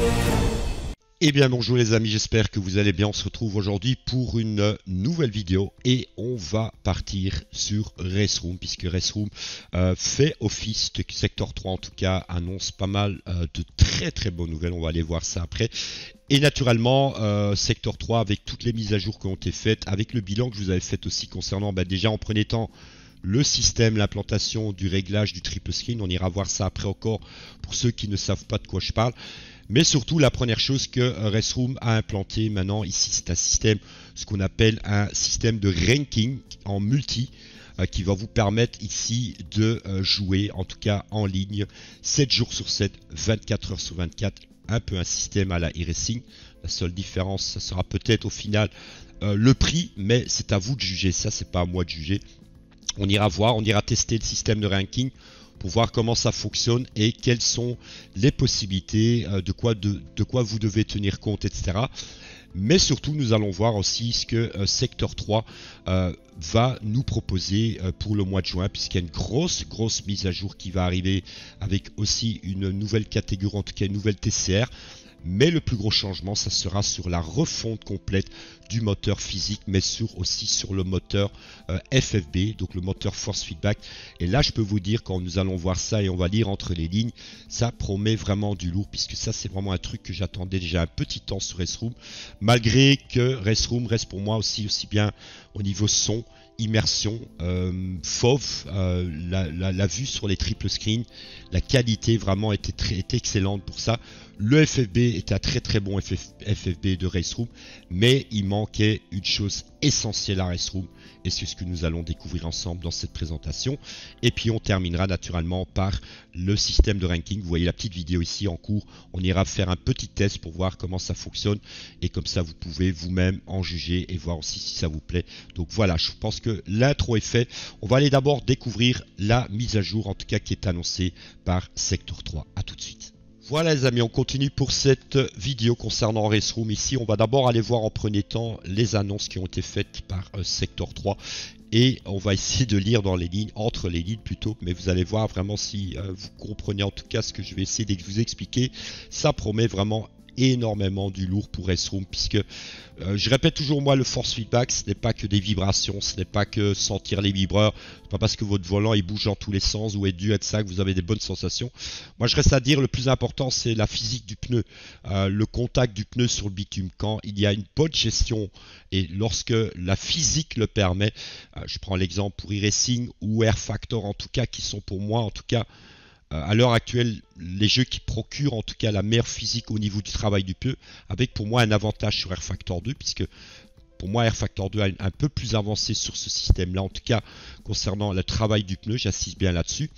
Eh bien bonjour les amis, j'espère que vous allez bien. On se retrouve aujourd'hui pour une nouvelle vidéo et on va partir sur Race Room, puisque Race Room fait office de Sector 3, en tout cas annonce pas mal de très bonnes nouvelles. On va aller voir ça après. Et naturellement, Sector 3 avec toutes les mises à jour qui ont été faites, avec le bilan que je vous avais fait aussi concernant déjà en premier temps le système, l'implantation du réglage du triple screen. On ira voir ça après encore pour ceux qui ne savent pas de quoi je parle. Mais surtout, la première chose que Race Room a implanté maintenant ici, c'est un système, ce qu'on appelle un système de ranking en multi, qui va vous permettre ici de jouer, en tout cas en ligne, 7 jours sur 7, 24 heures sur 24, un peu un système à la e-racing. La seule différence, ça sera peut-être au final le prix, mais c'est à vous de juger ça, c'est pas à moi de juger. On ira voir, on ira tester le système de ranking pour voir comment ça fonctionne et quelles sont les possibilités, de quoi vous devez tenir compte, etc. Mais surtout, nous allons voir aussi ce que Sector 3 va nous proposer pour le mois de juin, puisqu'il y a une grosse mise à jour qui va arriver avec aussi une nouvelle catégorie, en tout cas une nouvelle TCR. Mais le plus gros changement, ça sera sur la refonte complète du moteur physique, mais aussi sur le moteur FFB, donc le moteur Force Feedback. Et là, je peux vous dire, quand nous allons voir ça et on va lire entre les lignes, ça promet vraiment du lourd, puisque ça, c'est vraiment un truc que j'attendais déjà un petit temps sur Race Room, malgré que Race Room reste pour moi aussi bien au niveau son, immersion, fauve, la vue sur les triple screens, la qualité vraiment était excellente pour ça. Le FFB était un très bon FFB de Race Room, mais il manquait une chose essentielle à Race Room, et c'est ce que nous allons découvrir ensemble dans cette présentation. Et puis on terminera naturellement par le système de ranking. Vous voyez la petite vidéo ici en cours, on ira faire un petit test pour voir comment ça fonctionne, et comme ça vous pouvez vous-même en juger et voir aussi si ça vous plaît. Donc voilà, je pense que l'intro est fait. On va aller d'abord découvrir la mise à jour, en tout cas qui est annoncée par Sector 3. A tout de suite. Voilà les amis, on continue pour cette vidéo concernant Race Room. Ici, on va d'abord aller voir en premier temps les annonces qui ont été faites par Sector 3. Et on va essayer de lire dans les lignes, entre les lignes plutôt, mais vous allez voir vraiment si vous comprenez en tout cas ce que je vais essayer de vous expliquer. Ça promet vraiment énormément du lourd pour Race Room, puisque je répète toujours, moi, le force feedback, ce n'est pas que des vibrations, ce n'est pas que sentir les vibreurs, c'est pas parce que votre volant il bouge dans tous les sens ou est dû à ça que vous avez des bonnes sensations. Moi je reste à dire, le plus important c'est la physique du pneu, le contact du pneu sur le bitume. Quand il y a une bonne gestion et lorsque la physique le permet, je prends l'exemple pour e-racing ou Air Factor en tout cas, qui sont pour moi en tout cas à l'heure actuelle les jeux qui procurent en tout cas la meilleure physique au niveau du travail du pneu, avec pour moi un avantage sur Air Factor 2, puisque pour moi Air Factor 2 a un peu plus avancé sur ce système là, en tout cas concernant le travail du pneu, j'insiste bien là-dessus.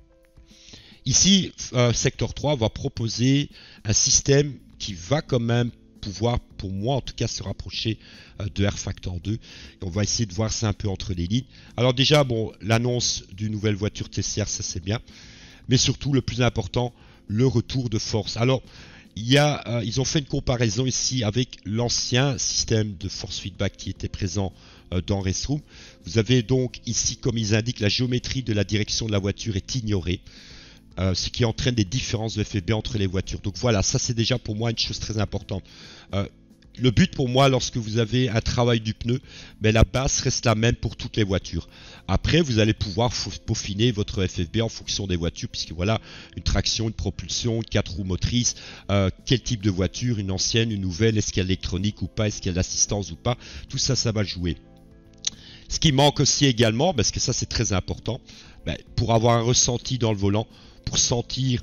Ici Sector 3 va proposer un système qui va quand même pouvoir, pour moi en tout cas, se rapprocher de Air Factor 2. Et on va essayer de voir ça un peu entre les lignes. Alors déjà, bon, l'annonce d'une nouvelle voiture TCR, ça c'est bien. Mais surtout, le plus important, le retour de force. Alors, ils ont fait une comparaison ici avec l'ancien système de force feedback qui était présent dans Race Room. Vous avez donc ici, comme ils indiquent, la géométrie de la direction de la voiture est ignorée, ce qui entraîne des différences de FFB entre les voitures. Donc voilà, ça c'est déjà pour moi une chose très importante. Le but pour moi, lorsque vous avez un travail du pneu, la base reste la même pour toutes les voitures. Après, vous allez pouvoir peaufiner votre FFB en fonction des voitures, puisque voilà, une traction, une propulsion, 4 roues motrices, quel type de voiture, une ancienne, une nouvelle, est-ce qu'il y a l'électronique ou pas, est-ce qu'il y a l'assistance ou pas, tout ça, ça va jouer. Ce qui manque aussi également, parce que ça c'est très important, pour avoir un ressenti dans le volant, pour sentir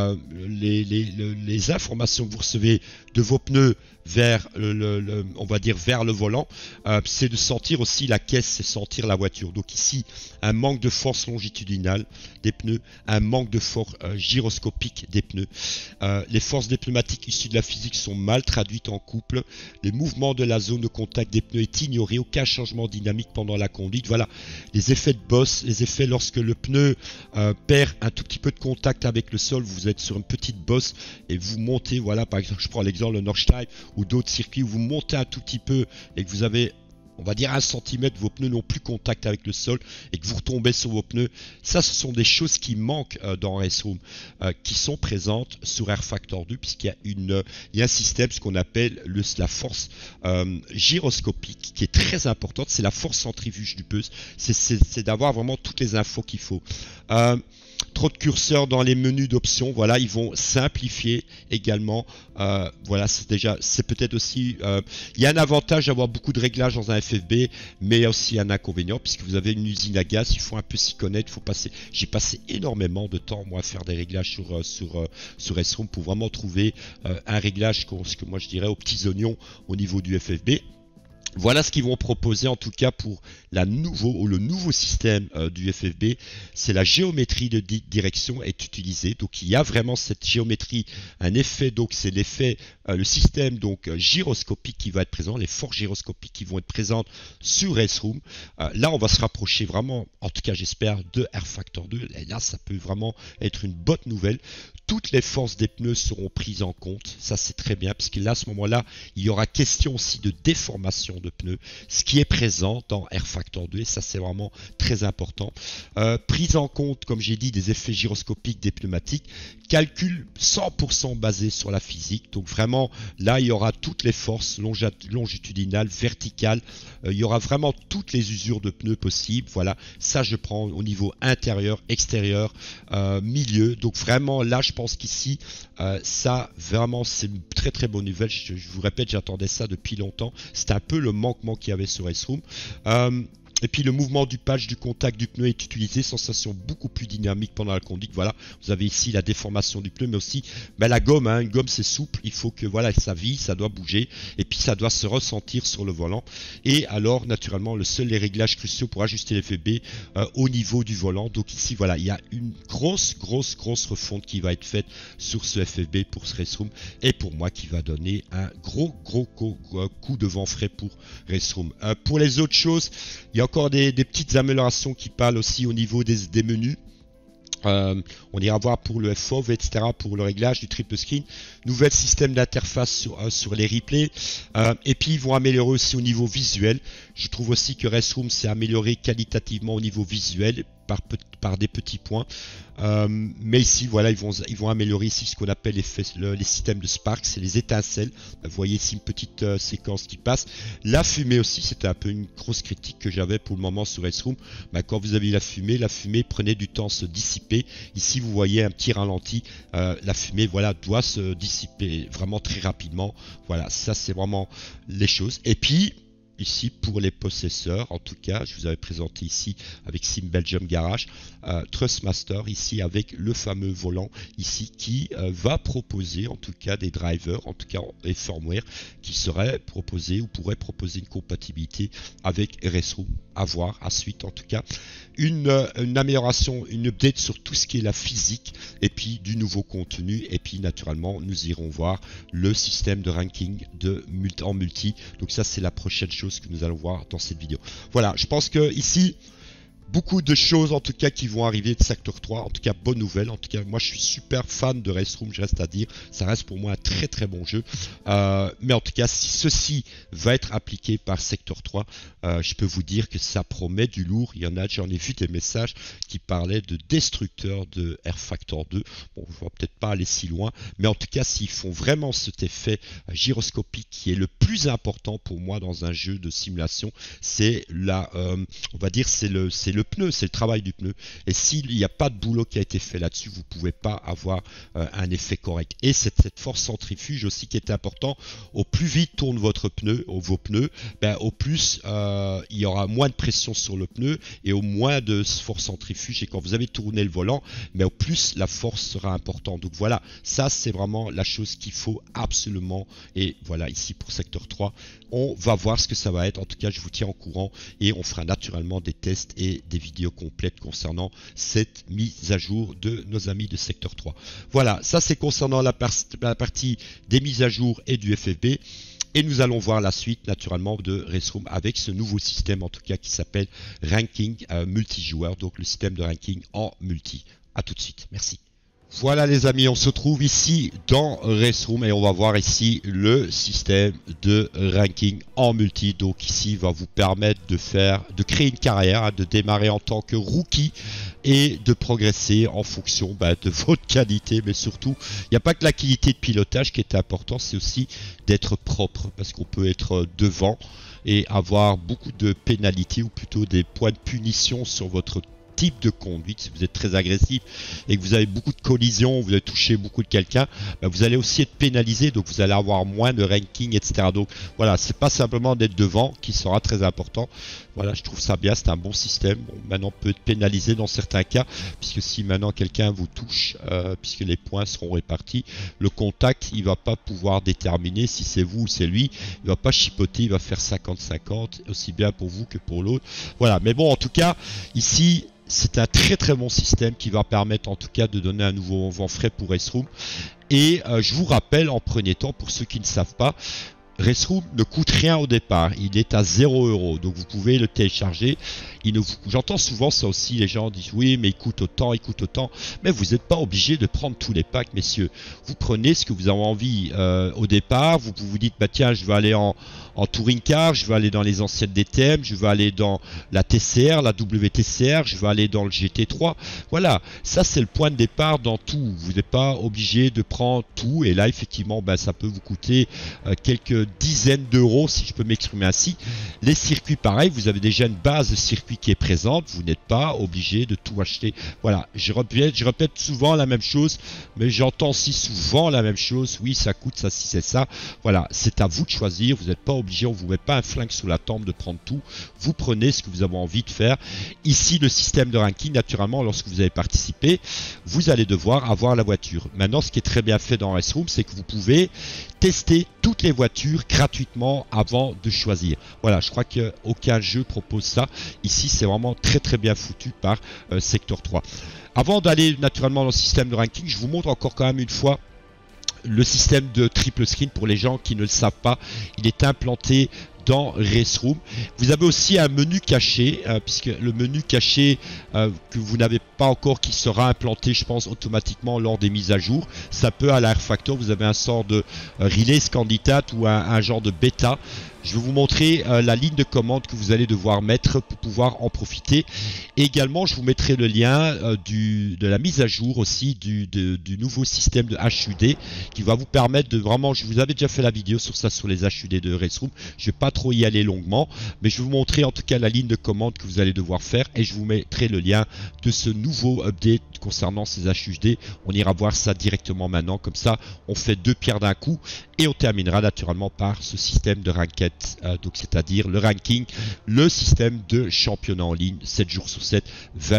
les informations que vous recevez de vos pneus vers on va dire vers le volant, c'est de sentir aussi la caisse, c'est sentir la voiture. Donc ici, un manque de force longitudinale des pneus, un manque de force gyroscopique des pneus. Les forces des pneumatiques issues de la physique sont mal traduites en couple. Les mouvements de la zone de contact des pneus est ignoré, aucun changement dynamique pendant la conduite. Voilà, les effets de bosse, les effets lorsque le pneu perd un tout petit peu de contact avec le sol, vous êtes sur une petite bosse et vous montez, voilà, par exemple, je prends l'exemple le Nordschleife ou d'autres circuits où vous montez un tout petit peu et que vous avez on va dire 1 cm, vos pneus n'ont plus contact avec le sol et que vous retombez sur vos pneus. Ça, ce sont des choses qui manquent dans Raceroom, qui sont présentes sur rFactor 2, puisqu'il y a un système, ce qu'on appelle la force gyroscopique, qui est très importante. C'est la force centrifuge du pneu. C'est d'avoir vraiment toutes les infos qu'il faut. Trop de curseurs dans les menus d'options, voilà, ils vont simplifier également. Voilà, c'est peut-être aussi, il y a un avantage d'avoir beaucoup de réglages dans un FFB, mais il y a aussi un inconvénient puisque vous avez une usine à gaz, il faut un peu s'y connaître, j'ai passé énormément de temps moi à faire des réglages sur Raceroom pour vraiment trouver un réglage, ce que moi je dirais aux petits oignons au niveau du FFB. Voilà ce qu'ils vont proposer en tout cas pour le nouveau système du FFB. C'est la géométrie de direction est utilisée. Donc il y a vraiment cette géométrie, un effet. Donc c'est l'effet, le système donc gyroscopique qui va être présent, les forces gyroscopiques qui vont être présentes sur Raceroom. Là on va se rapprocher vraiment, en tout cas j'espère, de rFactor 2. Et là ça peut vraiment être une bonne nouvelle. Toutes les forces des pneus seront prises en compte. Ça c'est très bien puisque là à ce moment-là il y aura question aussi de déformation de pneus, ce qui est présent dans rFactor 2 et ça c'est vraiment très important. Prise en compte, comme j'ai dit, des effets gyroscopiques des pneumatiques, calcul 100% basé sur la physique. Donc vraiment là il y aura toutes les forces longitudinales, verticales, il y aura vraiment toutes les usures de pneus possibles. Voilà, ça je prends au niveau intérieur, extérieur, milieu. Donc vraiment là je pense qu'ici ça vraiment c'est une très très bonne nouvelle. Je vous répète, j'attendais ça depuis longtemps. C'était un peu le manquement qu'il y avait sur Raceroom. Et puis le mouvement du patch du contact du pneu est utilisé, sensation beaucoup plus dynamique pendant la conduite. Voilà, vous avez ici la déformation du pneu, mais aussi la gomme. Une gomme c'est souple, il faut que voilà ça visse, ça doit bouger, et puis ça doit se ressentir sur le volant. Et alors naturellement les réglages cruciaux pour ajuster les FFB au niveau du volant. Donc ici voilà, il y a une grosse refonte qui va être faite sur ce FFB pour ce Raceroom, et pour moi qui va donner un gros coup de vent frais pour Raceroom. Pour les autres choses, il y a encore des petites améliorations qui parlent aussi au niveau des menus. On ira voir pour le FOV, etc., pour le réglage du triple screen. Nouvel système d'interface sur les replays. Et puis ils vont améliorer aussi au niveau visuel. Je trouve aussi que Raceroom s'est amélioré qualitativement au niveau visuel par des petits points. Mais ici, voilà, ils vont améliorer ici ce qu'on appelle les systèmes de spark, c'est les étincelles. Vous voyez ici une petite séquence qui passe. La fumée aussi, c'était un peu une grosse critique que j'avais pour le moment sur Raceroom. Quand vous avez la fumée prenait du temps à se dissiper. Ici, vous voyez un petit ralenti. La fumée, voilà, doit se dissiper vraiment très rapidement. Voilà, ça c'est vraiment les choses. Et puis ici pour les possesseurs, en tout cas je vous avais présenté ici avec Sim Belgium Garage, Trustmaster ici avec le fameux volant ici qui va proposer en tout cas des drivers, en tout cas des firmware qui seraient proposés ou pourraient proposer une compatibilité avec Raceroom, à voir à suite en tout cas. Une amélioration, une update sur tout ce qui est la physique et puis du nouveau contenu, et puis naturellement nous irons voir le système de ranking en multi. Donc ça c'est la prochaine chose que nous allons voir dans cette vidéo. Voilà, je pense que ici beaucoup de choses en tout cas qui vont arriver de Sector 3, en tout cas bonne nouvelle. En tout cas moi je suis super fan de Raceroom, je reste à dire, ça reste pour moi un très très bon jeu, mais en tout cas si ceci va être appliqué par Sector 3, je peux vous dire que ça promet du lourd. J'en ai vu des messages qui parlaient de destructeurs de rFactor 2. Bon, je ne vais peut-être pas aller si loin, mais en tout cas s'ils font vraiment cet effet gyroscopique qui est le plus important pour moi dans un jeu de simulation, c'est on va dire c'est le pneu, c'est le travail du pneu. Et s'il n'y a pas de boulot qui a été fait là-dessus, vous ne pouvez pas avoir un effet correct. Et cette force centrifuge aussi qui est important. Au plus vite tourne vos pneus, au plus il y aura moins de pression sur le pneu et au moins de force centrifuge. Et quand vous avez tourné le volant, au plus la force sera importante. Donc voilà, ça c'est vraiment la chose qu'il faut absolument. Et voilà, ici pour Sector 3, on va voir ce que ça va être. En tout cas, je vous tiens au courant et on fera naturellement des tests et des vidéos complètes concernant cette mise à jour de nos amis de Sector 3. Voilà, ça c'est concernant la partie des mises à jour et du FFB. Et nous allons voir la suite naturellement de Raceroom avec ce nouveau système en tout cas qui s'appelle Ranking multijoueur, donc le système de ranking en multi. A tout de suite, merci. Voilà les amis, on se trouve ici dans Restroom et on va voir ici le système de ranking en multi. Donc ici, il va vous permettre de créer une carrière, de démarrer en tant que rookie et de progresser en fonction de votre qualité. Mais surtout, il n'y a pas que la qualité de pilotage qui est important, c'est aussi d'être propre parce qu'on peut être devant et avoir beaucoup de pénalités ou plutôt des points de punition sur votre type de conduite. Si vous êtes très agressif et que vous avez beaucoup de collisions, vous avez touché beaucoup de quelqu'un, vous allez aussi être pénalisé, donc vous allez avoir moins de ranking, etc. Donc voilà, c'est pas simplement d'être devant qui sera très important. Voilà, je trouve ça bien, c'est un bon système. Bon, maintenant on peut être pénalisé dans certains cas, puisque si maintenant quelqu'un vous touche, puisque les points seront répartis, le contact, il va pas pouvoir déterminer si c'est vous ou c'est lui, il va pas chipoter, il va faire 50-50, aussi bien pour vous que pour l'autre. Voilà, mais bon, en tout cas, ici, c'est un très bon système qui va permettre en tout cas de donner un nouveau vent frais pour Restroom. Et je vous rappelle en premier temps, pour ceux qui ne savent pas, Restroom ne coûte rien au départ, il est à 0 €, donc vous pouvez le télécharger. J'entends souvent ça aussi, les gens disent oui mais il coûte autant, mais vous n'êtes pas obligé de prendre tous les packs messieurs. Vous prenez ce que vous avez envie au départ, vous dites bah tiens je vais aller en touring car, je vais aller dans les anciennes DTM, je vais aller dans la TCR, la WTCR, je vais aller dans le GT3. Voilà, ça c'est le point de départ dans tout, vous n'êtes pas obligé de prendre tout et là effectivement ça peut vous coûter quelques dizaines d'euros si je peux m'exprimer ainsi. Les circuits pareil, vous avez déjà une base de circuit qui est présente, vous n'êtes pas obligé de tout acheter. Voilà, je répète souvent la même chose, mais j'entends si souvent la même chose, oui ça coûte ça, si c'est ça. Voilà, c'est à vous de choisir, vous n'êtes pas obligé, on vous met pas un flingue sous la tempe de prendre tout, vous prenez ce que vous avez envie de faire. Ici le système de ranking, naturellement lorsque vous avez participé, vous allez devoir avoir la voiture. Maintenant ce qui est très bien fait dans Restroom, c'est que vous pouvez tester toutes les voitures gratuitement avant de choisir. Voilà, je crois qu'aucun jeu propose ça. Ici, c'est vraiment très bien foutu par Sector 3. Avant d'aller naturellement dans le système de ranking, je vous montre encore quand même une fois le système de triple screen pour les gens qui ne le savent pas. Il est implanté dans Restroom. Vous avez aussi un menu caché, puisque le menu caché que vous n'avez pas encore, qui sera implanté, je pense, automatiquement lors des mises à jour. Ça peut à la R-Factor, vous avez un sort de release candidate ou un genre de bêta. Je vais vous montrer la ligne de commande que vous allez devoir mettre pour pouvoir en profiter. Et également, je vous mettrai le lien de la mise à jour aussi du nouveau système de HUD qui va vous permettre de vraiment, je vous avais déjà fait la vidéo sur ça, sur les HUD de Restroom. Je ne vais pas trop y aller longuement, mais je vais vous montrer en tout cas la ligne de commande que vous allez devoir faire et je vous mettrai le lien de ce nouveau update concernant ces HUD. On ira voir ça directement maintenant, comme ça on fait deux pierres d'un coup et on terminera naturellement par ce système de ranked. Donc c'est-à-dire le ranking, le système de championnat en ligne 7 jours sur 7,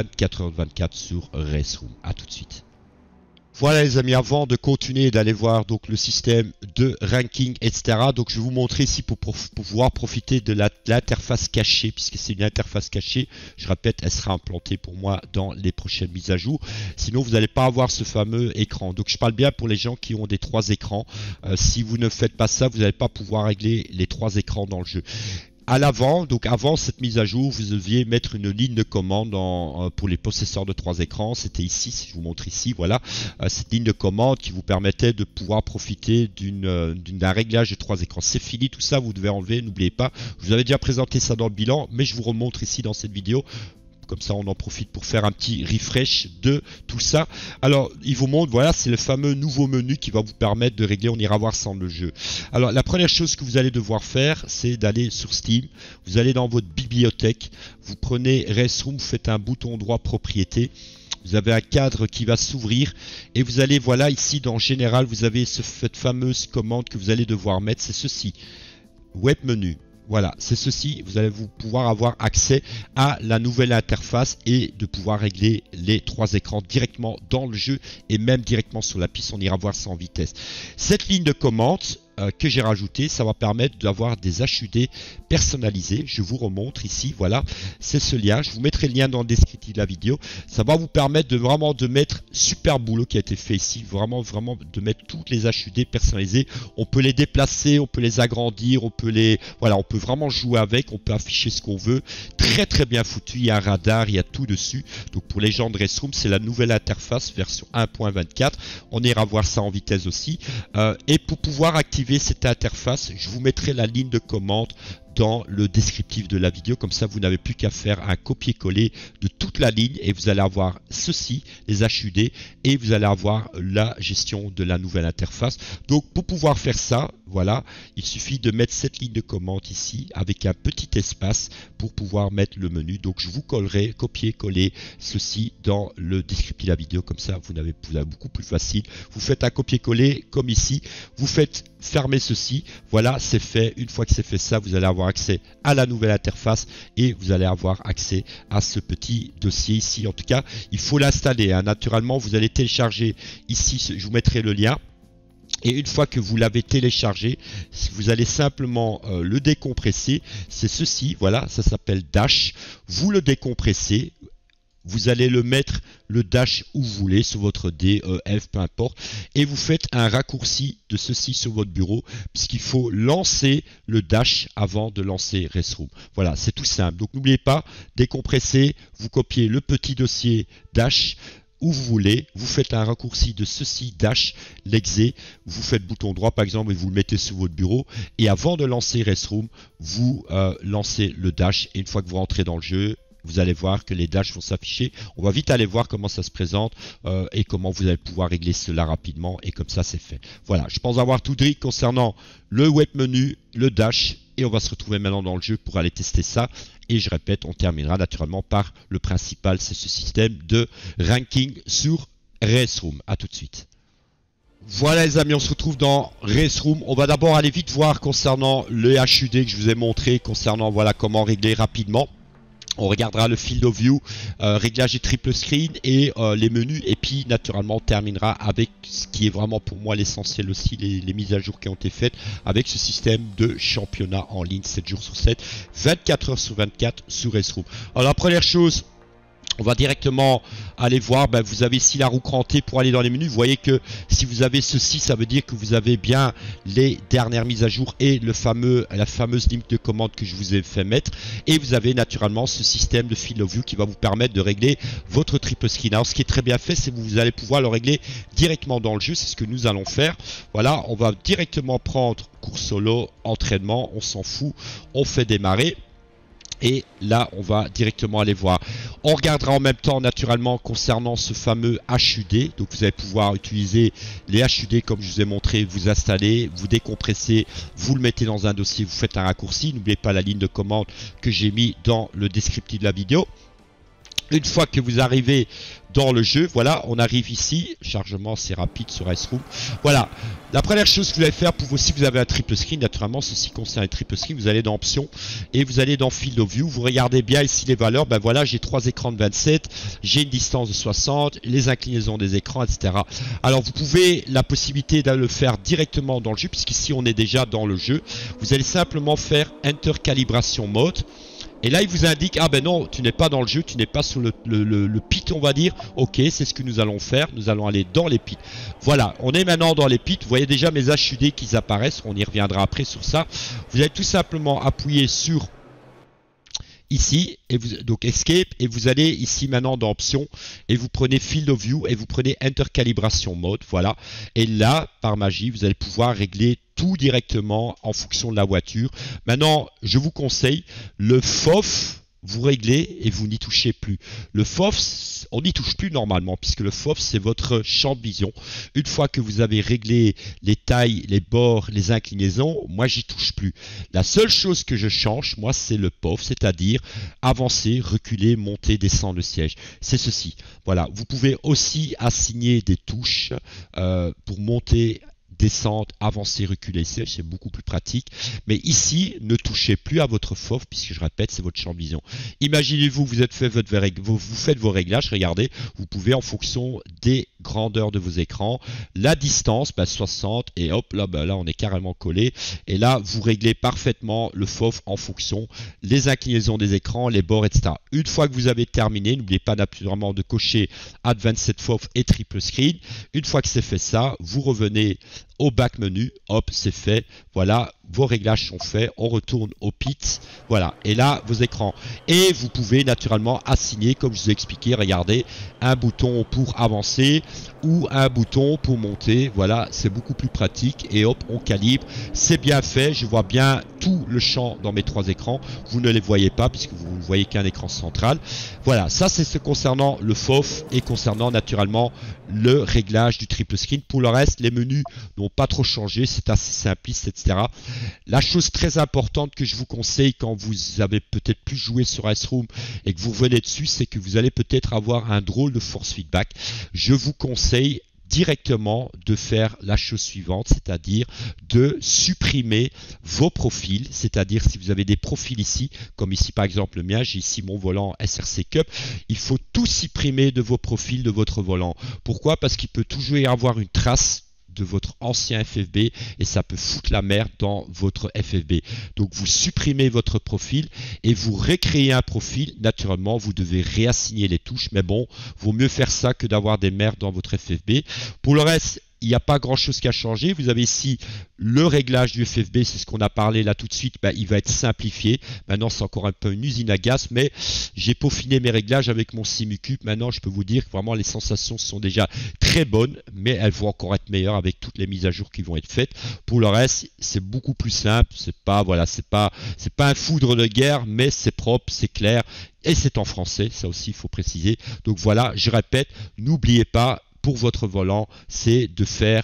24h24 sur Restroom. À tout de suite. Voilà les amis, avant de continuer et d'aller voir donc le système de ranking, etc. Donc je vais vous montrer ici pour pouvoir profiter de l'interface cachée, puisque c'est une interface cachée. Je répète, elle sera implantée pour moi dans les prochaines mises à jour. Sinon vous n'allez pas avoir ce fameux écran. Donc je parle bien pour les gens qui ont des 3 écrans. Si vous ne faites pas ça, vous n'allez pas pouvoir régler les 3 écrans dans le jeu. À l'avant, donc avant cette mise à jour, vous deviez mettre une ligne de commande pour les possesseurs de 3 écrans. C'était ici, si je vous montre ici, voilà, cette ligne de commande qui vous permettait de pouvoir profiter d'un réglage de 3 écrans. C'est fini, tout ça, vous devez enlever, n'oubliez pas. Je vous avais déjà présenté ça dans le bilan, mais je vous remontre ici dans cette vidéo. Comme ça, on en profite pour faire un petit refresh de tout ça. Alors, il vous montre, voilà, c'est le fameux nouveau menu qui va vous permettre de régler. On ira voir ça dans le jeu. Alors, la première chose que vous allez devoir faire, c'est d'aller sur Steam. Vous allez dans votre bibliothèque. Vous prenez Restroom, vous faites un bouton droit propriété. Vous avez un cadre qui va s'ouvrir et vous allez, voilà, ici dans Général, vous avez cette fameuse commande que vous allez devoir mettre. C'est ceci, Web Menu. Voilà, c'est ceci, vous allez pouvoir avoir accès à la nouvelle interface et de pouvoir régler les 3 écrans directement dans le jeu et même directement sur la piste. On ira voir ça en vitesse. Cette ligne de commande, que j'ai rajouté, ça va permettre d'avoir des HUD personnalisés. Je vous remontre ici, voilà, c'est ce lien. Je vous mettrai le lien dans le descriptif de la vidéo. Ça va vous permettre de vraiment de mettre super boulot qui a été fait ici, vraiment de mettre toutes les HUD personnalisées. On peut les déplacer, on peut les agrandir, on peut vraiment jouer avec, on peut afficher ce qu'on veut. Très bien foutu, il y a un radar, il y a tout dessus. Donc pour les gens de Restroom, c'est la nouvelle interface version 1.24. On ira voir ça en vitesse aussi. Et pour pouvoir activer cette interface, je vous mettrai la ligne de commande dans le descriptif de la vidéo, comme ça vous n'avez plus qu'à faire un copier-coller de toute la ligne et vous allez avoir ceci, les HUD, et vous allez avoir la gestion de la nouvelle interface. Donc pour pouvoir faire ça, voilà, il suffit de mettre cette ligne de commande ici avec un petit espace pour pouvoir mettre le menu. Donc je vous collerai, copier-coller ceci dans le descriptif de la vidéo, comme ça vous avez beaucoup plus facile. Vous faites un copier-coller comme ici, vous faites fermer ceci, voilà, c'est fait. Une fois que c'est fait ça, vous allez avoir accès à la nouvelle interface et vous allez avoir accès à ce petit dossier ici. En tout cas, il faut l'installer, hein. Naturellement, vous allez télécharger ici, je vous mettrai le lien. Et une fois que vous l'avez téléchargé, vous allez simplement le décompresser. C'est ceci, voilà, ça s'appelle Dash. Vous le décompressez. Vous allez le mettre, le dash où vous voulez, sur votre D, E, F, peu importe. Et vous faites un raccourci de ceci sur votre bureau, puisqu'il faut lancer le dash avant de lancer Restroom. Voilà, c'est tout simple. Donc n'oubliez pas, décompresser, vous copiez le petit dossier dash où vous voulez, vous faites un raccourci de ceci, dash, l'exé, vous faites bouton droit par exemple et vous le mettez sur votre bureau. Et avant de lancer Restroom, vous lancez le dash. Et une fois que vous rentrez dans le jeu, vous allez voir que les dashs vont s'afficher. On va vite aller voir comment ça se présente et comment vous allez pouvoir régler cela rapidement. Et comme ça, c'est fait. Voilà, je pense avoir tout dit concernant le web menu, le dash. Et on va se retrouver maintenant dans le jeu pour aller tester ça. Et je répète, on terminera naturellement par le principal, c'est ce système de ranking sur Restroom. A tout de suite. Voilà les amis, on se retrouve dans Restroom. On va d'abord aller vite voir concernant le HUD que je vous ai montré, concernant voilà comment régler rapidement. On regardera le field of view, réglage et triple screen et les menus. Et puis naturellement on terminera avec ce qui est vraiment pour moi l'essentiel aussi, les mises à jour qui ont été faites avec ce système de championnat en ligne 7 jours sur 7, 24 heures sur 24 sur Restroom. Alors la première chose, on va directement aller voir, vous avez ici la roue crantée pour aller dans les menus. Vous voyez que si vous avez ceci, ça veut dire que vous avez bien les dernières mises à jour et la fameuse ligne de commande que je vous ai fait mettre. Et vous avez naturellement ce système de field of view qui va vous permettre de régler votre triple screen. Alors ce qui est très bien fait, c'est que vous allez pouvoir le régler directement dans le jeu. C'est ce que nous allons faire. Voilà, on va directement prendre course solo, entraînement, on s'en fout, on fait démarrer. Et là, on va directement aller voir. On regardera en même temps, naturellement, concernant ce fameux HUD. Donc, vous allez pouvoir utiliser les HUD comme je vous ai montré. Vous installez, vous décompressez, vous le mettez dans un dossier, vous faites un raccourci. N'oubliez pas la ligne de commande que j'ai mis dans le descriptif de la vidéo. Une fois que vous arrivez dans le jeu, voilà, on arrive ici. Chargement, c'est rapide sur Restroom. Voilà, la première chose que vous allez faire, si vous avez un triple screen, naturellement, ceci concerne les triple screen, vous allez dans Options et vous allez dans Field of View. Vous regardez bien ici les valeurs. Voilà, j'ai 3 écrans de 27, j'ai une distance de 60, les inclinaisons des écrans, etc. Alors, vous pouvez la possibilité de le faire directement dans le jeu, puisqu'ici, on est déjà dans le jeu. Vous allez simplement faire Enter Calibration Mode. Et là, il vous indique, ah ben non, tu n'es pas dans le jeu, tu n'es pas sur le pit, on va dire. Ok, c'est ce que nous allons faire. Nous allons aller dans les pits. Voilà, on est maintenant dans les pits. Vous voyez déjà mes HUD qui apparaissent. On y reviendra après sur ça. Vous allez tout simplement appuyer sur ici, et donc Escape, et vous allez ici maintenant dans Options, et vous prenez Field of View, et vous prenez Enter Calibration Mode, voilà. Et là, par magie, vous allez pouvoir régler tout directement en fonction de la voiture. Maintenant, je vous conseille, le FOV, vous réglez et vous n'y touchez plus. Le FOV, on n'y touche plus normalement, puisque le FOV, c'est votre champ de vision. Une fois que vous avez réglé les tailles, les bords, les inclinaisons, moi, j'y touche plus. La seule chose que je change, moi, c'est le POV, c'est-à-dire avancer, reculer, monter, descendre le siège. C'est ceci. Voilà. Vous pouvez aussi assigner des touches pour monter, descendre, avancer, reculer, c'est beaucoup plus pratique. Mais ici, ne touchez plus à votre FOV, puisque je répète, c'est votre champ de vision. Imaginez-vous, vous faites vos réglages, regardez, vous pouvez en fonction des grandeur de vos écrans, la distance 60 et hop là, là on est carrément collé et là vous réglez parfaitement le FOV en fonction les inclinaisons des écrans, les bords, etc. Une fois que vous avez terminé, n'oubliez pas naturellement de cocher Add 27 FOV et triple screen. Une fois que c'est fait ça, vous revenez au back menu, hop, c'est fait, voilà, vos réglages sont faits, on retourne au PIT, voilà, et là, vos écrans. Et vous pouvez naturellement assigner, comme je vous ai expliqué, regardez, un bouton pour avancer ou un bouton pour monter, voilà, c'est beaucoup plus pratique, et hop, on calibre, c'est bien fait, je vois bien tout le champ dans mes trois écrans, vous ne les voyez pas, puisque vous ne voyez qu'un écran central, voilà, ça c'est ce concernant le FOV, et concernant naturellement le réglage du triple screen. Pour le reste, les menus n'ont pas trop changé, c'est assez simpliste, etc. La chose très importante que je vous conseille quand vous avez peut-être plus joué sur Ice-Room et que vous revenez dessus, c'est que vous allez peut-être avoir un drôle de force feedback. Je vous conseille directement de faire la chose suivante, c'est-à-dire de supprimer vos profils, c'est-à-dire si vous avez des profils ici, comme ici par exemple le mien, j'ai ici mon volant SRC Cup, il faut tout supprimer de vos profils de votre volant. Pourquoi? Parce qu'il peut toujours y avoir une trace de votre ancien FFB et ça peut foutre la merde dans votre FFB. Donc vous supprimez votre profil et vous recréez un profil. Naturellement, vous devez réassigner les touches, mais bon, vaut mieux faire ça que d'avoir des merdes dans votre FFB. Pour le reste, il n'y a pas grand chose qui a changé. Vous avez ici le réglage du FFB, c'est ce qu'on a parlé là tout de suite. Il va être simplifié. Maintenant, c'est encore un peu une usine à gaz, mais j'ai peaufiné mes réglages avec mon SimuCube. Maintenant, je peux vous dire que vraiment les sensations sont déjà très bonnes, mais elles vont encore être meilleures avec toutes les mises à jour qui vont être faites. Pour le reste, c'est beaucoup plus simple. C'est pas un foudre de guerre, mais c'est propre, c'est clair et c'est en français. Ça aussi, il faut préciser. Donc voilà, je répète, n'oubliez pas. Pour votre volant, c'est de faire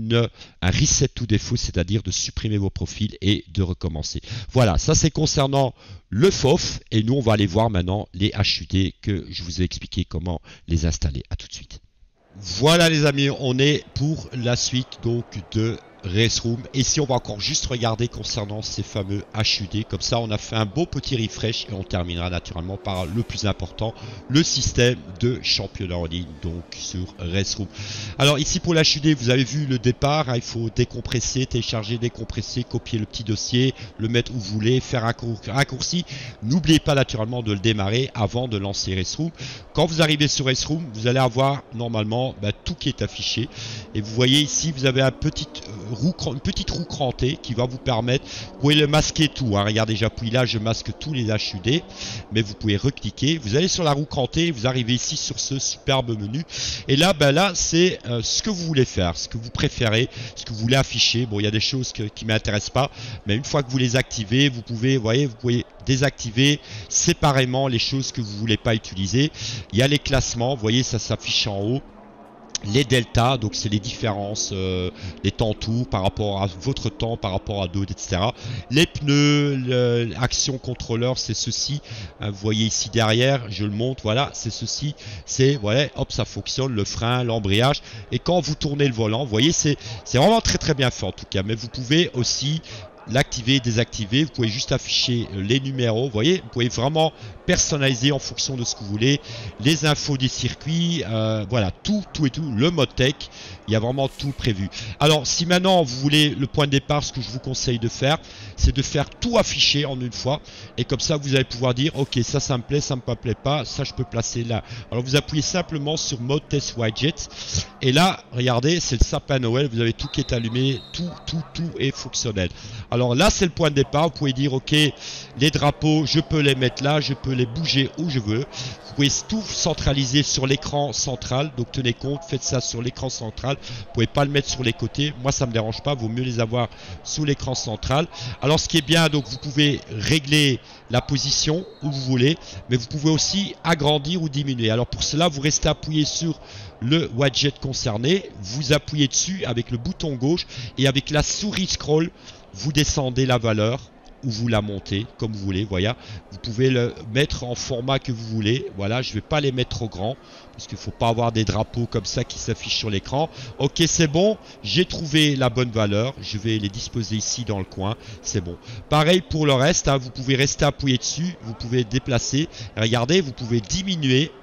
un reset tout défaut, c'est-à-dire de supprimer vos profils et de recommencer. Voilà, ça c'est concernant le FOV et nous on va aller voir maintenant les HUD que je vous ai expliqué comment les installer. À tout de suite. Voilà les amis, on est pour la suite donc de Raceroom. Et si on va encore juste regarder concernant ces fameux HUD, comme ça on a fait un beau petit refresh et on terminera naturellement par le plus important, le système de championnat en ligne, donc sur Raceroom. Alors ici pour l'HUD, vous avez vu le départ, hein, il faut décompresser, télécharger, décompresser, copier le petit dossier, le mettre où vous voulez, faire un raccourci. N'oubliez pas naturellement de le démarrer avant de lancer Raceroom. Quand vous arrivez sur Raceroom, vous allez avoir normalement tout qui est affiché. Et vous voyez ici, vous avez une petite roue crantée qui va vous permettre, vous pouvez le masquer tout, hein. Regardez, j'appuie là, je masque tous les HUD, mais vous pouvez recliquer, vous allez sur la roue crantée, vous arrivez ici sur ce superbe menu, et là, là c'est ce que vous voulez faire, ce que vous préférez, ce que vous voulez afficher. Bon, il y a des choses qui ne m'intéressent pas, mais une fois que vous les activez, vous pouvez, vous pouvez désactiver séparément les choses que vous voulez pas utiliser. Il y a les classements, vous voyez, ça s'affiche en haut. Les deltas, donc c'est les différences, les temps tours par rapport à votre temps, par rapport à d'autres, etc. Les pneus, l'action contrôleur, c'est ceci. Vous voyez ici derrière, je le montre, voilà, c'est ceci. C'est, voilà, hop, ça fonctionne, le frein, l'embrayage. Et quand vous tournez le volant, vous voyez, c'est vraiment très très bien fait en tout cas. Mais vous pouvez aussi l'activer, désactiver, vous pouvez juste afficher les numéros, vous voyez, vous pouvez vraiment personnaliser en fonction de ce que vous voulez, les infos des circuits, voilà, tout et tout, le mode tech, il y a vraiment tout prévu. Alors, si maintenant vous voulez le point de départ, ce que je vous conseille de faire, c'est de faire tout afficher en une fois, et comme ça vous allez pouvoir dire, ok, ça me plaît, ça me plaît pas, ça je peux placer là. Alors vous appuyez simplement sur mode test widget, et là, regardez, c'est le sapin Noël, vous avez tout qui est allumé, tout est fonctionnel. Alors là, c'est le point de départ. Vous pouvez dire, ok, les drapeaux, je peux les mettre là, je peux les bouger où je veux. Vous pouvez tout centraliser sur l'écran central. Donc tenez compte, faites ça sur l'écran central. Vous pouvez pas le mettre sur les côtés. Moi, ça me dérange pas. Vaut mieux les avoir sous l'écran central. Alors, ce qui est bien, donc vous pouvez régler la position où vous voulez, mais vous pouvez aussi agrandir ou diminuer. Alors pour cela, vous restez appuyé sur le widget concerné. Vous appuyez dessus avec le bouton gauche et avec la souris scroll. Vous descendez la valeur ou vous la montez comme vous voulez. Voilà, vous pouvez le mettre en format que vous voulez. Voilà, je ne vais pas les mettre trop grands parce qu'il ne faut pas avoir des drapeaux comme ça qui s'affichent sur l'écran. Ok, c'est bon, j'ai trouvé la bonne valeur. Je vais les disposer ici dans le coin. C'est bon. Pareil pour le reste, hein, vous pouvez rester appuyé dessus. Vous pouvez déplacer. Regardez, vous pouvez diminuer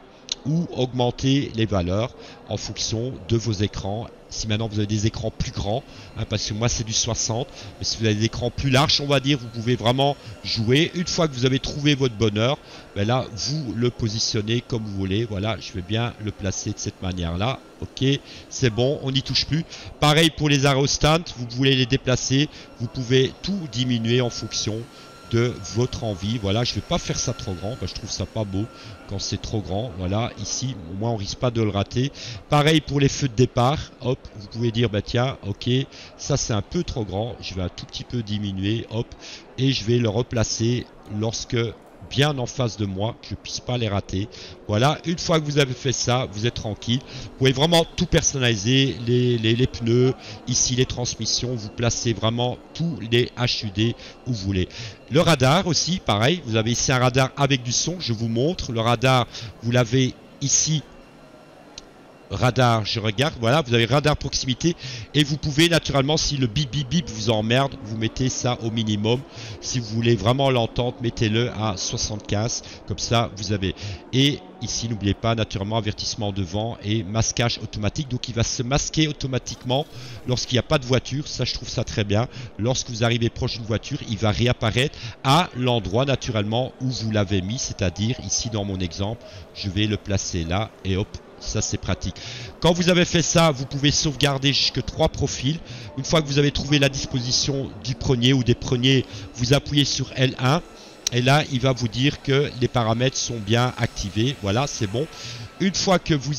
ou augmenter les valeurs en fonction de vos écrans. Si maintenant vous avez des écrans plus grands, hein, parce que moi c'est du 60, mais si vous avez des écrans plus larges, on va dire, vous pouvez vraiment jouer. Une fois que vous avez trouvé votre bonheur, ben là vous le positionnez comme vous voulez. Voilà, je vais bien le placer de cette manière-là. Ok, c'est bon, on n'y touche plus. Pareil pour les aérostants, vous voulez les déplacer, vous pouvez tout diminuer en fonction de votre envie. Voilà, je vais pas faire ça trop grand, je trouve ça pas beau quand c'est trop grand. Voilà, ici au moins on risque pas de le rater. Pareil pour les feux de départ, hop, vous pouvez dire bah tiens, ok, ça c'est un peu trop grand, je vais un tout petit peu diminuer, hop, et je vais le replacer lorsque bien en face de moi, que je puisse pas les rater. Voilà, une fois que vous avez fait ça, vous êtes tranquille. Vous pouvez vraiment tout personnaliser, les pneus, ici les transmissions, vous placez vraiment tous les HUD où vous voulez. Le radar aussi, pareil, vous avez ici un radar avec du son, je vous montre. Le radar, vous l'avez ici. Radar, je regarde, voilà, vous avez radar proximité et vous pouvez naturellement, si le bip bip bip vous emmerde, vous mettez ça au minimum. Si vous voulez vraiment l'entendre, mettez-le à 75, comme ça vous avez. Et ici, n'oubliez pas, naturellement, avertissement devant et masquage automatique. Donc il va se masquer automatiquement lorsqu'il n'y a pas de voiture. Ça, je trouve ça très bien. Lorsque vous arrivez proche d'une voiture, il va réapparaître à l'endroit naturellement où vous l'avez mis, c'est-à-dire ici dans mon exemple, je vais le placer là et hop. Ça c'est pratique. Quand vous avez fait ça, vous pouvez sauvegarder jusque 3 profils. Une fois que vous avez trouvé la disposition du premier ou des premiers, vous appuyez sur L1 et là il va vous dire que les paramètres sont bien activés. Voilà, c'est bon. Une fois que vous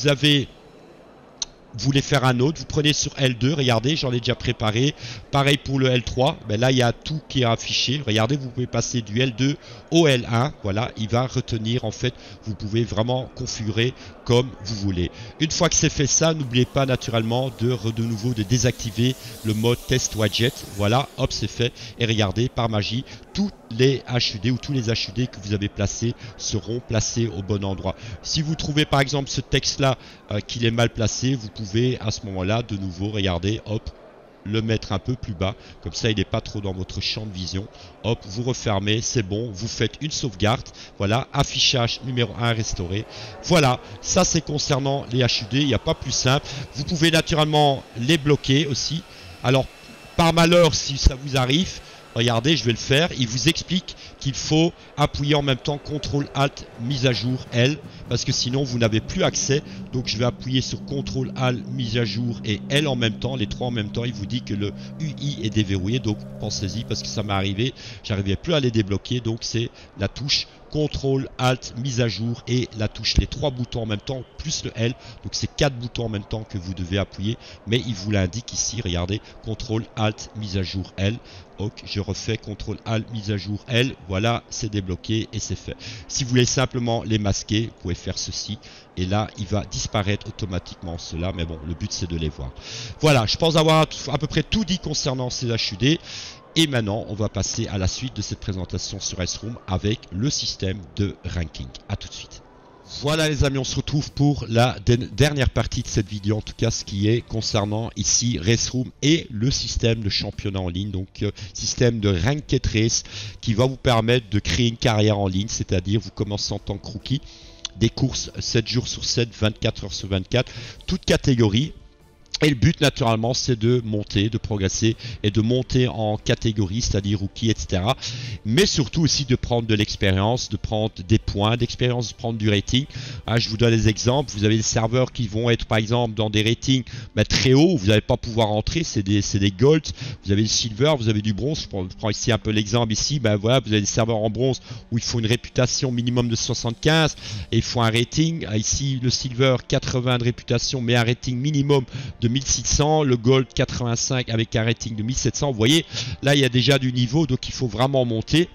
voulez faire un autre, vous prenez sur L2, regardez, j'en ai déjà préparé. Pareil pour le L3, ben là il y a tout qui est affiché. Regardez, vous pouvez passer du L2 au L1, voilà, il va retenir en fait, vous pouvez vraiment configurer comme vous voulez. Une fois que c'est fait ça, n'oubliez pas naturellement de nouveau de désactiver le mode test widget. Voilà, hop, c'est fait. Et regardez, par magie, tous les HUD ou tous les HUD que vous avez placés seront placés au bon endroit. Si vous trouvez par exemple ce texte là qu'il est mal placé, vous pouvez à ce moment là de nouveau regarder, hop, le mettre un peu plus bas, comme ça il n'est pas trop dans votre champ de vision. Hop, vous refermez, c'est bon, vous faites une sauvegarde. Voilà, affichage numéro 1 restauré. Voilà, ça c'est concernant les HUD, il n'y a pas plus simple. Vous pouvez naturellement les bloquer aussi. Alors par malheur, si ça vous arrive, regardez, je vais le faire. Il vous explique qu'il faut appuyer en même temps CTRL ALT mise à jour L, parce que sinon vous n'avez plus accès. Donc je vais appuyer sur CTRL ALT mise à jour et L en même temps, les trois en même temps. Il vous dit que le UI est déverrouillé, donc pensez-y parce que ça m'est arrivé. J'arrivais plus à les débloquer, donc c'est la touche CTRL ALT mise à jour et la touche, les trois boutons en même temps plus le L. Donc c'est 4 boutons en même temps que vous devez appuyer, mais il vous l'indique ici. Regardez, CTRL ALT mise à jour L. Ok, je refais CTRL ALT mise à jour L. Voilà, c'est débloqué et c'est fait. Si vous voulez simplement les masquer, vous pouvez faire ceci et là il va disparaître automatiquement cela, mais bon, le but c'est de les voir. Voilà, je pense avoir à peu près tout dit concernant ces HUD. Et maintenant, on va passer à la suite de cette présentation sur Restroom avec le système de ranking. A tout de suite. Voilà les amis, on se retrouve pour la dernière partie de cette vidéo, en tout cas ce qui est concernant ici Restroom et le système de championnat en ligne, donc système de Ranked Race qui va vous permettre de créer une carrière en ligne, c'est-à-dire vous commencez en tant que rookie, des courses 7 jours sur 7, 24 heures sur 24, toute catégorie. Et le but naturellement c'est de monter, de progresser et de monter en catégorie, c'est-à-dire rookie, etc. Mais surtout aussi de prendre de l'expérience, de prendre des points d'expérience, de prendre du rating. Je vous donne des exemples. Vous avez des serveurs qui vont être par exemple dans des ratings très hauts, vous n'allez pas pouvoir entrer, c'est des gold. Vous avez du silver, vous avez du bronze. Je prends ici un peu l'exemple ici. Voilà, vous avez des serveurs en bronze où il faut une réputation minimum de 75 et il faut un rating. Ici le silver 80 de réputation mais un rating minimum de 1600, le gold 85 avec un rating de 1700. Vous voyez, là il y a déjà du niveau, donc il faut vraiment monter.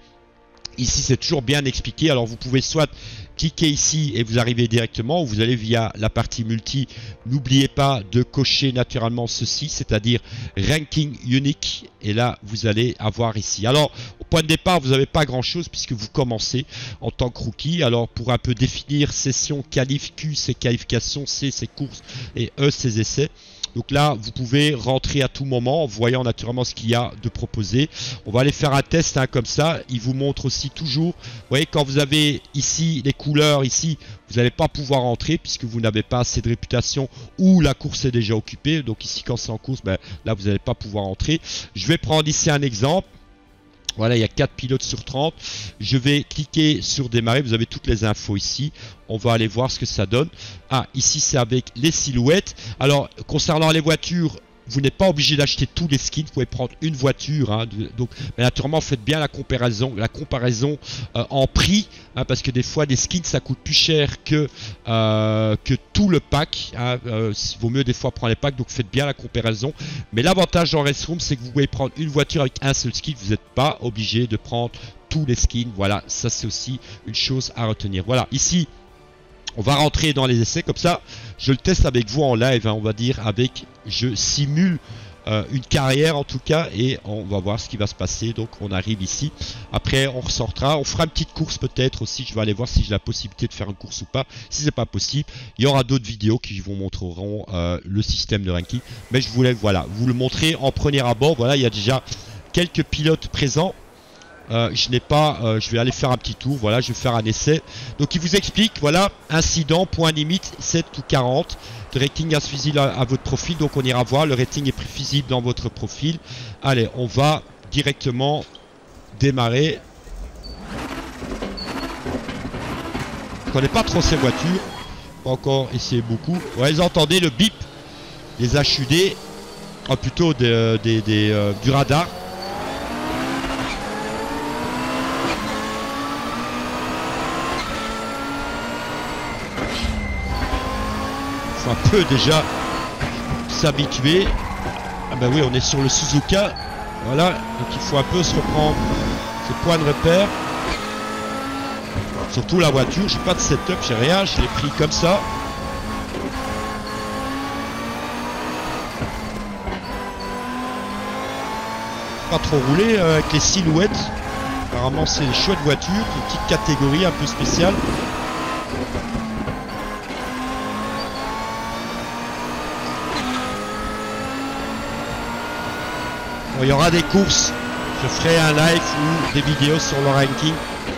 Ici c'est toujours bien expliqué. Alors vous pouvez soit cliquer ici et vous arrivez directement, ou vous allez via la partie multi. N'oubliez pas de cocher naturellement ceci, c'est-à-dire ranking unique, et là vous allez avoir ici. Alors au point de départ vous n'avez pas grand chose puisque vous commencez en tant que rookie. Alors pour un peu définir session, qualif, Q c'est qualification, C c'est course et E c'est essai. Donc là, vous pouvez rentrer à tout moment en voyant naturellement ce qu'il y a de proposé. On va aller faire un test hein, comme ça. Il vous montre aussi toujours, vous voyez, quand vous avez ici les couleurs, ici, vous n'allez pas pouvoir entrer puisque vous n'avez pas assez de réputation ou la course est déjà occupée. Donc ici, quand c'est en course, ben, là, vous n'allez pas pouvoir entrer. Je vais prendre ici un exemple. Voilà, il y a 4 pilotes sur 30. Je vais cliquer sur démarrer. Vous avez toutes les infos ici. On va aller voir ce que ça donne. Ah, ici, c'est avec les silhouettes. Alors, concernant les voitures, vous n'êtes pas obligé d'acheter tous les skins. Vous pouvez prendre une voiture. Hein, donc, mais naturellement, faites bien la comparaison en prix. Hein, parce que des fois, des skins, ça coûte plus cher que tout le pack. Hein, il vaut mieux des fois prendre les packs. Donc, faites bien la comparaison. Mais l'avantage dans Race Room, c'est que vous pouvez prendre une voiture avec un seul skin. Vous n'êtes pas obligé de prendre tous les skins. Voilà, ça, c'est aussi une chose à retenir. Voilà, ici, on va rentrer dans les essais comme ça. Je le teste avec vous en live, hein, on va dire je simule une carrière en tout cas et on va voir ce qui va se passer. Donc on arrive ici. Après on ressortira, on fera une petite course peut-être aussi. Je vais aller voir si j'ai la possibilité de faire une course ou pas. Si c'est pas possible, il y aura d'autres vidéos qui vous montreront le système de ranking. Mais je voulais voilà vous le montrer en premier abord. Voilà, il y a déjà quelques pilotes présents. Je vais aller faire un petit tour, voilà, je vais faire un essai. Donc il vous explique, voilà, incident, point limite, 7 ou 40. Le rating est visible à votre profil, donc on ira voir, le rating est visible dans votre profil. Allez, on va directement démarrer. Je connais pas trop ces voitures, pas encore essayé beaucoup. Ouais, vous entendez le bip, les HUD, oh, plutôt du radar. Faut un peu déjà s'habituer. Ah ben oui, on est sur le Suzuka. Voilà, donc il faut un peu se reprendre ses points de repère. Surtout la voiture, j'ai pas de setup, j'ai rien, je l'ai pris comme ça. Pas trop roulé avec les silhouettes. Apparemment c'est une chouette voiture, une petite catégorie un peu spéciale. Il y aura des courses, je ferai un live ou des vidéos sur le ranking.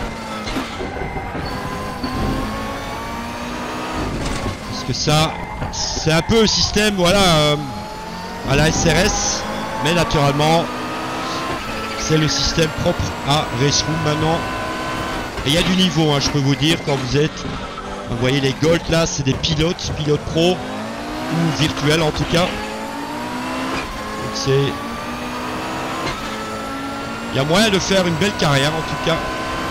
Parce que ça, c'est un peu le système, voilà, à la SRS, mais naturellement, c'est le système propre à Race Room maintenant. Et il y a du niveau, hein, je peux vous dire, quand vous êtes, vous voyez les Gold là, c'est des pilotes pro, ou virtuels en tout cas. Donc c'est... Il y a moyen de faire une belle carrière en tout cas.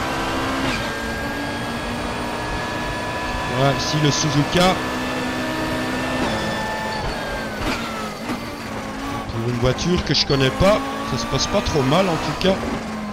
Voilà, ici le Suzuka. Pour une voiture que je connais pas, ça se passe pas trop mal en tout cas.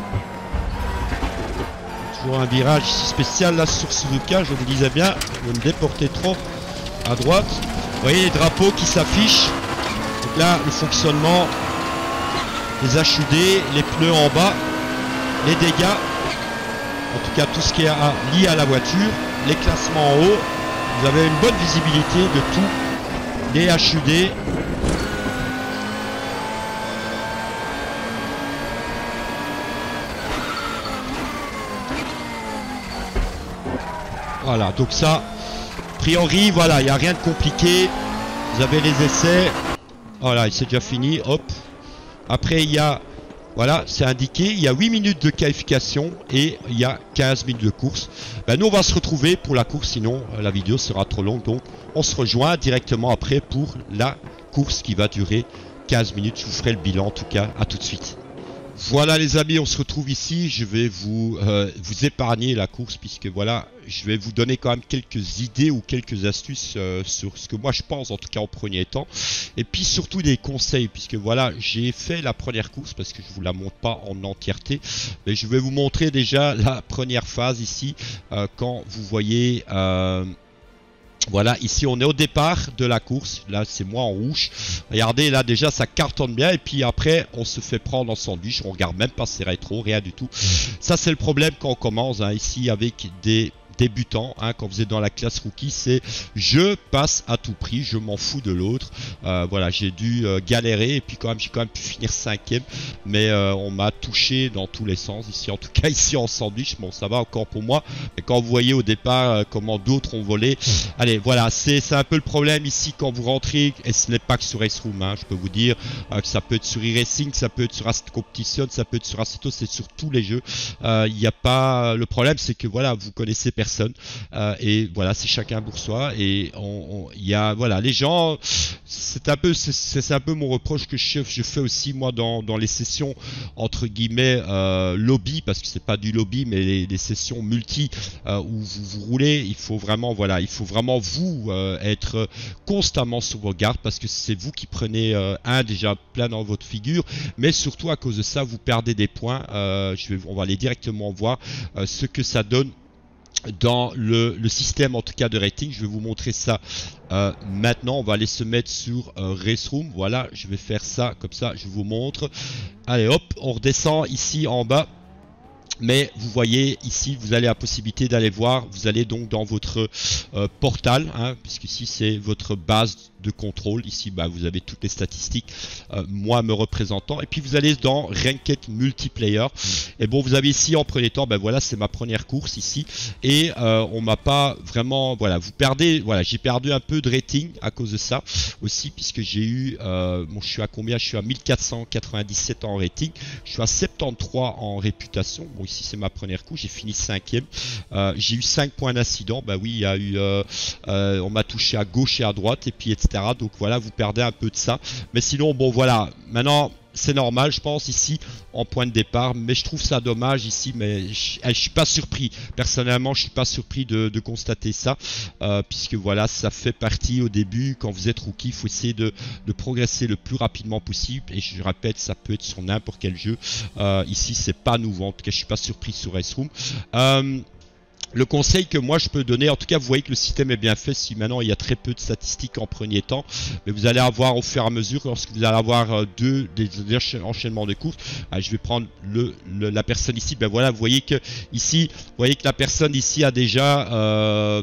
Toujours un virage ici spécial là sur Suzuka, je vous disais bien, ne me déportez trop à droite. Vous voyez les drapeaux qui s'affichent. Donc là, le fonctionnement. Les HUD, les pneus en bas, les dégâts, en tout cas tout ce qui est lié à la voiture, les classements en haut, vous avez une bonne visibilité de tout, les HUD. Voilà, donc ça, a priori, voilà, il n'y a rien de compliqué, vous avez les essais, voilà, c'est déjà fini, hop. Après, il y a, voilà, c'est indiqué, il y a 8 minutes de qualification et il y a 15 minutes de course. Ben, nous, on va se retrouver pour la course, sinon la vidéo sera trop longue. Donc, on se rejoint directement après pour la course qui va durer 15 minutes. Je vous ferai le bilan, en tout cas, à tout de suite. Voilà les amis, on se retrouve ici. Je vais vous épargner la course puisque voilà, je vais vous donner quand même quelques idées ou quelques astuces sur ce que moi je pense en tout cas en premier temps. Et puis surtout des conseils puisque voilà, j'ai fait la première course parce que je vous la montre pas en entièreté. Mais je vais vous montrer déjà la première phase ici quand vous voyez... Voilà, ici on est au départ de la course. Là c'est moi en rouge. Regardez, là déjà ça cartonne bien. Et puis après on se fait prendre en sandwich. On regarde même pas ses rétros, rien du tout. Ça c'est le problème quand on commence hein, ici avec des débutant, hein, quand vous êtes dans la classe rookie, c'est je passe à tout prix, je m'en fous de l'autre. Voilà, j'ai dû galérer et puis j'ai quand même pu finir 5e, mais on m'a touché dans tous les sens ici, en tout cas ici en sandwich. Bon, ça va encore pour moi, mais quand vous voyez au départ comment d'autres ont volé, allez, voilà, c'est un peu le problème ici quand vous rentrez, et ce n'est pas que sur Race Room, hein, je peux vous dire que ça peut être sur e-racing, ça peut être sur Assetto Competition, ça peut être sur Assetto, c'est sur tous les jeux. Il n'y a pas, le problème c'est que voilà, vous connaissez personne, et voilà, c'est chacun pour soi, et il y a, voilà, les gens, c'est un peu mon reproche que je fais aussi moi dans les sessions entre guillemets lobby, parce que c'est pas du lobby mais les sessions multi où vous roulez. Il faut vraiment, voilà, il faut vraiment vous être constamment sur vos gardes, parce que c'est vous qui prenez déjà plein dans votre figure, mais surtout à cause de ça vous perdez des points. On va aller directement voir ce que ça donne dans le système en tout cas de rating. Je vais vous montrer ça maintenant. On va aller se mettre sur Race Room. Voilà, je vais faire ça comme ça, je vous montre. Allez hop, on redescend ici en bas. Mais vous voyez ici, vous avez la possibilité d'aller voir, vous allez donc dans votre portal, hein, puisque ici c'est votre base de contrôle. Ici, bah, vous avez toutes les statistiques, moi me représentant. Et puis vous allez dans Ranked Multiplayer. Et bon, vous avez ici en premier temps, ben voilà, c'est ma première course ici. Et on m'a pas vraiment, voilà, vous perdez, voilà, j'ai perdu un peu de rating à cause de ça aussi, puisque j'ai eu, bon, je suis à combien? Je suis à 1497 en rating. Je suis à 73 en réputation. Bon, ici c'est ma première course, j'ai fini 5e. J'ai eu 5 points d'incident. Bah oui, il y a eu, on m'a touché à gauche et à droite, et puis etc. Donc voilà, vous perdez un peu de ça. Mais sinon, bon voilà, maintenant c'est normal, je pense, ici en point de départ, mais je trouve ça dommage ici, mais je suis pas surpris. Personnellement, je suis pas surpris de constater ça, puisque voilà, ça fait partie au début, quand vous êtes rookie, il faut essayer de progresser le plus rapidement possible, et je répète, ça peut être sur n'importe quel jeu. Ici, c'est pas nouveau, en tout cas, je suis pas surpris sur Race Room. Le conseil que moi je peux donner, en tout cas vous voyez que le système est bien fait, si maintenant il y a très peu de statistiques en premier temps, mais vous allez avoir au fur et à mesure, lorsque vous allez avoir des enchaînements de courses, je vais prendre la personne ici, ben voilà, vous voyez que ici, vous voyez que la personne ici a déjà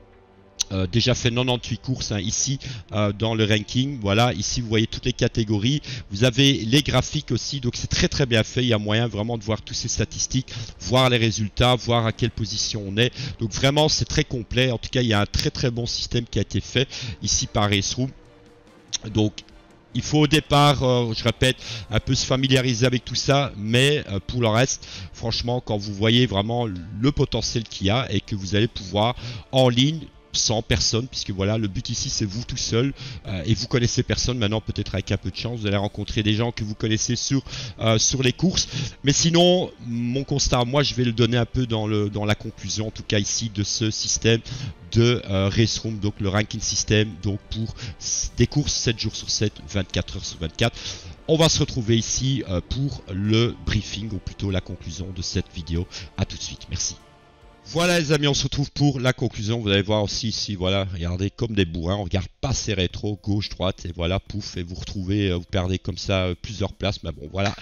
fait 98 courses, hein, ici dans le ranking. Voilà, ici vous voyez toutes les catégories, vous avez les graphiques aussi, donc c'est très très bien fait. Il y a moyen vraiment de voir toutes ces statistiques, voir les résultats, voir à quelle position on est. Donc vraiment c'est très complet. En tout cas il y a un très très bon système qui a été fait ici par Race Room. Donc il faut au départ, je répète, un peu se familiariser avec tout ça, mais pour le reste, franchement, quand vous voyez vraiment le potentiel qu'il y a et que vous allez pouvoir en ligne, sans personne, puisque voilà, le but ici c'est vous tout seul, et vous connaissez personne. Maintenant, peut-être avec un peu de chance, vous allez rencontrer des gens que vous connaissez sur les courses, mais sinon mon constat, moi je vais le donner un peu dans la conclusion en tout cas ici de ce système de Race Room, donc le ranking system, donc pour des courses 7 jours sur 7, 24 heures sur 24. On va se retrouver ici pour le briefing, ou plutôt la conclusion de cette vidéo. À tout de suite, merci. Voilà les amis, on se retrouve pour la conclusion. Vous allez voir aussi ici, voilà, regardez comme des bourrins, on regarde pas ces rétros, gauche, droite, et voilà, pouf, et vous retrouvez, vous perdez comme ça plusieurs places, mais bon, voilà.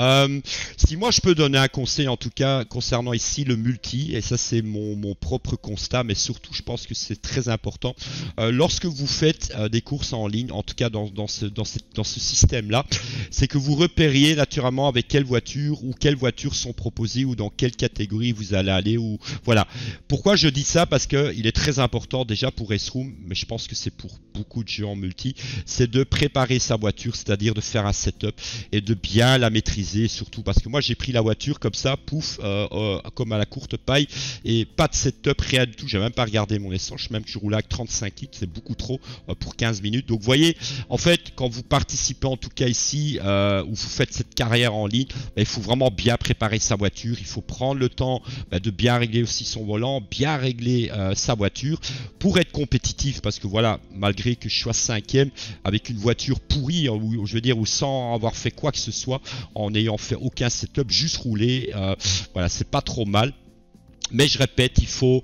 Si moi je peux donner un conseil en tout cas concernant ici le multi, et ça c'est mon propre constat, mais surtout je pense que c'est très important, lorsque vous faites des courses en ligne, en tout cas dans ce système-là, c'est que vous repériez naturellement avec quelle voiture ou quelles voitures sont proposées ou dans quelle catégorie vous allez aller, ou voilà. Pourquoi je dis ça? Parce que il est très important déjà pour Race Room, mais je pense que c'est pour beaucoup de jeux en multi, c'est de préparer sa voiture, c'est-à-dire de faire un setup et de bien la maîtriser, surtout parce que moi j'ai pris la voiture comme ça, pouf, comme à la courte paille, et pas de setup, rien du tout. J'ai même pas regardé mon essence, même que je roulais avec 35 litres, c'est beaucoup trop pour 15 minutes. Donc vous voyez, en fait, quand vous participez en tout cas ici, où vous faites cette carrière en ligne, il faut vraiment bien préparer sa voiture, il faut prendre le temps de bien régler aussi son volant, bien régler sa voiture pour être compétitif, parce que voilà, malgré que je sois 5e avec une voiture pourrie, ou je veux dire, ou sans avoir fait quoi que ce soit, en n'ayant fait aucun setup, juste rouler, voilà, c'est pas trop mal. Mais je répète, il faut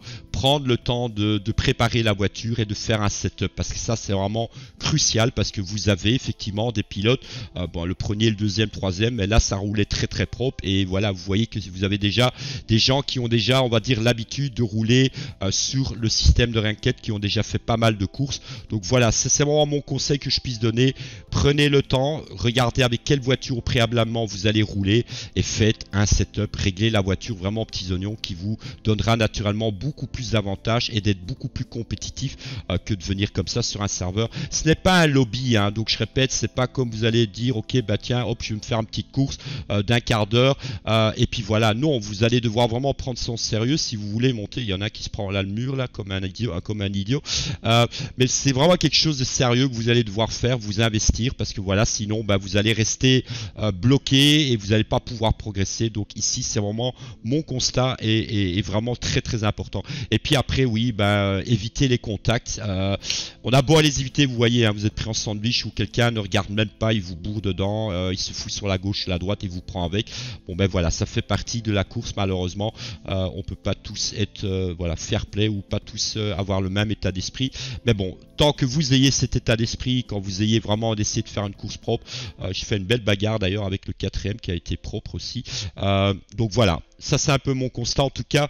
prendre le temps de préparer la voiture et de faire un setup, parce que ça c'est vraiment crucial, parce que vous avez effectivement des pilotes, bon, le premier, le deuxième, troisième, mais là ça roulait très très propre, et voilà, vous voyez que vous avez déjà des gens qui ont déjà, on va dire, l'habitude de rouler sur le système de ranked, qui ont déjà fait pas mal de courses. Donc voilà, c'est vraiment mon conseil que je puisse donner. Prenez le temps, regardez avec quelle voiture préalablement vous allez rouler et faites un setup, réglez la voiture vraiment aux petits oignons, qui vous donnera naturellement beaucoup plus d'avantages et d'être beaucoup plus compétitif que de venir comme ça sur un serveur. Ce n'est pas un lobby, hein, donc je répète, c'est pas comme vous allez dire ok bah tiens hop je vais me faire une petite course d'un quart d'heure et puis voilà. Non, vous allez devoir vraiment prendre ça en sérieux si vous voulez monter. Il y en a qui se prend là le mur là comme un idiot, mais c'est vraiment quelque chose de sérieux que vous allez devoir faire, vous investir, parce que voilà, sinon bah, vous allez rester bloqué et vous n'allez pas pouvoir progresser. Donc ici c'est vraiment mon constat est vraiment très très important. Et puis après oui, bah, évitez les contacts. On a beau à les éviter, vous voyez, hein, vous êtes pris en sandwich où quelqu'un ne regarde même pas, il vous bourre dedans, il se fout sur la gauche, la droite, il vous prend avec. Bon ben voilà, ça fait partie de la course malheureusement. On peut pas tous être voilà, fair play, ou pas tous avoir le même état d'esprit. Mais bon, tant que vous ayez cet état d'esprit, quand vous ayez vraiment essayé de faire une course propre, j'ai fait une belle bagarre d'ailleurs avec le quatrième qui a été propre aussi. Donc voilà, ça c'est un peu mon constat. En tout cas,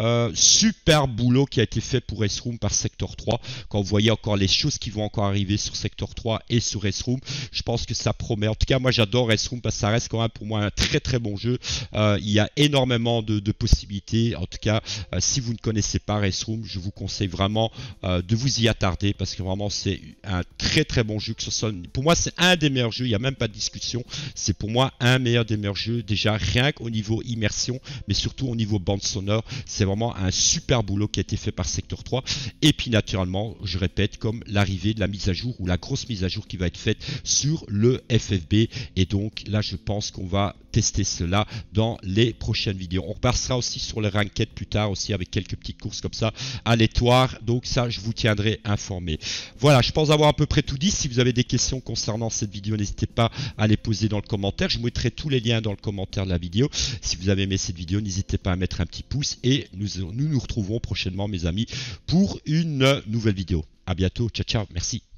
super boulot qui a été fait pour Race Room par Sector 3. Quand vous voyez encore les choses qui vont encore arriver sur Sector 3 et sur Race Room, je pense que ça promet. En tout cas, moi j'adore Race Room parce que ça reste quand même pour moi un très très bon jeu. Il y a énormément de possibilités. En tout cas, si vous ne connaissez pas Race Room, je vous conseille vraiment de vous y attarder, parce que vraiment c'est un très très bon jeu. Que ce soit, pour moi c'est un des meilleurs jeux, il n'y a même pas de discussion. C'est pour moi un meilleur des meilleurs jeux, déjà rien qu'au niveau immersion, mais surtout au niveau bande sonore. C'est vraiment un super boulot qui a été fait par Sector 3. Et puis naturellement, je répète, comme l'arrivée de la mise à jour, ou la grosse mise à jour qui va être faite sur le FFB. Et donc là je pense qu'on va tester cela dans les prochaines vidéos. On repassera aussi sur le ranked plus tard aussi, avec quelques petites courses comme ça aléatoires. Donc ça je vous tiendrai informé. Voilà, je pense avoir à peu près tout dit. Si vous avez des questions concernant cette vidéo, n'hésitez pas à les poser dans le commentaire. Je vous mettrai tous les liens dans le commentaire de la vidéo. Si vous avez aimé cette vidéo, n'hésitez pas à mettre un petit pouce, et nous nous retrouvons prochainement mes amis pour une nouvelle vidéo. À bientôt, ciao ciao, merci.